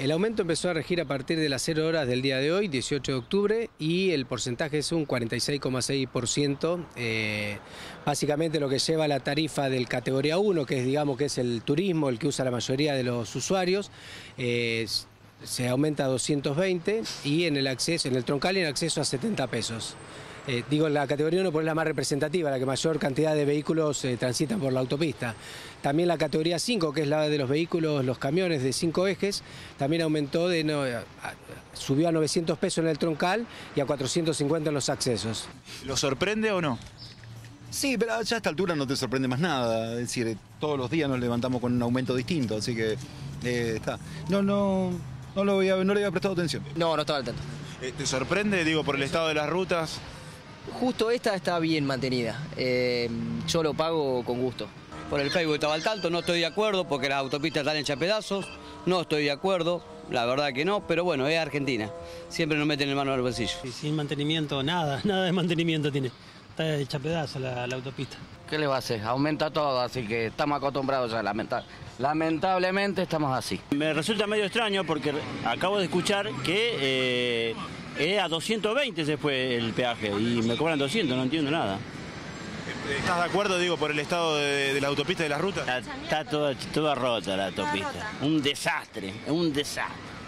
El aumento empezó a regir a partir de las 0 horas del día de hoy, 18 de octubre, y el porcentaje es un 46,6%. Básicamente lo que lleva la tarifa del categoría 1, que es, digamos, que es el turismo, el que usa la mayoría de los usuarios, se aumenta a 220 y en el acceso, en el troncal, en acceso a 70 pesos. Digo, la categoría 1 porque es la más representativa, la que mayor cantidad de vehículos transitan por la autopista. También la categoría 5, que es la de los vehículos, los camiones de 5 ejes, también aumentó, subió a 900 pesos en el troncal y a 450 en los accesos. ¿Lo sorprende o no? Sí, pero ya a esta altura no te sorprende más nada. Es decir, todos los días nos levantamos con un aumento distinto, así que está. No le había prestado atención. No estaba al tanto. ¿Te sorprende, digo, por el estado de las rutas? Justo esta está bien mantenida. Yo lo pago con gusto. Por el Facebook estaba al tanto, no estoy de acuerdo porque las autopistas están hechas pedazos, no estoy de acuerdo, la verdad que no, pero bueno, es Argentina, siempre nos meten el mano al bolsillo. Y sin mantenimiento, nada de mantenimiento tiene, está hecha pedazos la autopista. ¿Qué le va a hacer? Aumenta todo, así que estamos acostumbrados ya, lamentablemente estamos así. Me resulta medio extraño porque acabo de escuchar que a 220 se fue el peaje y me cobran 200, no entiendo nada. ¿Estás de acuerdo, digo, por el estado de la autopista y de las rutas? Está toda rota la autopista. Un desastre, un desastre.